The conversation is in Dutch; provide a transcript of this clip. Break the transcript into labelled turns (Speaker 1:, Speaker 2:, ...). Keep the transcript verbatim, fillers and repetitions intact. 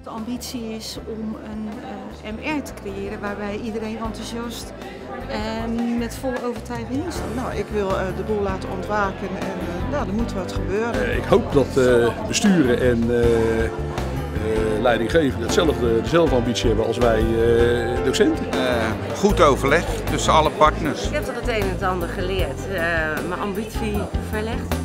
Speaker 1: De ambitie is om een uh, M R te creëren waarbij iedereen enthousiast en met volle overtuiging instapt.
Speaker 2: Nou, ik wil uh, de boel laten ontwaken en uh, nou, er moet wat gebeuren.
Speaker 3: Uh, ik hoop dat uh, besturen en uh, uh, leidinggevenden hetzelfde, dezelfde ambitie hebben als wij uh, docenten.
Speaker 4: Uh, goed overleg tussen alle partners.
Speaker 5: Ik heb tot het een en het ander geleerd. Uh, mijn ambitie verlegd.